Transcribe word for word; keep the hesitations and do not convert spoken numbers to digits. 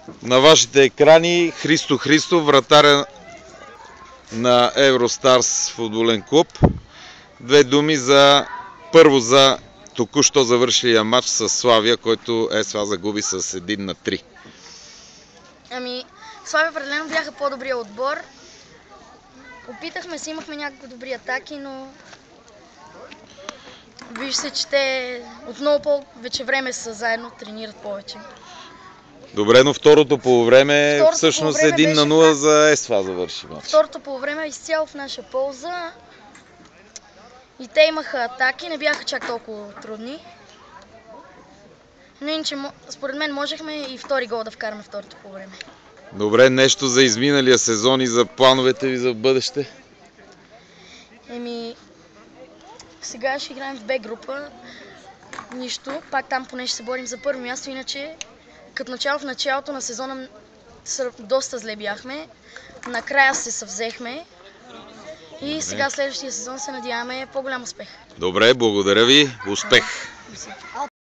На вашите екрани Христо Христов, вратаря на Евростарс футболен клуб. Две думи за първо за току-що завършилия матч с Славия, който ЕСВА загуби с един на три. Ами, Славия определено бяха по-добрия отбор. Опитахме се, имахме някакви добри атаки, но виж се, че те от много повече време са заедно, тренират повече. Добре, но второто полувреме Второто всъщност полувреме един на беше нула в- за ЕСВА завърши матч. Второто полувреме е изцяло в наша полза. И те имаха атаки, не бяха чак толкова трудни. Но иначе, мо- според мен, можехме и втори гол да вкараме второто полувреме. Добре, нещо за изминалия сезон и за плановете ви за бъдеще? Еми, сега ще играем в Б група. Нищо, пак там поне ще се борим за първо място, иначе като начало в началото на сезона м- сър- доста зле бяхме. Накрая се съвзехме и сега следващия сезон се надяваме по-голям успех. Добре, благодаря ви. Успех!